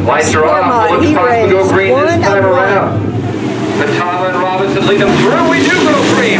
Lights are Sport on. mod. Looks He like we go raised green this one time of around. But Tom and Robinson lead them through. We do go green.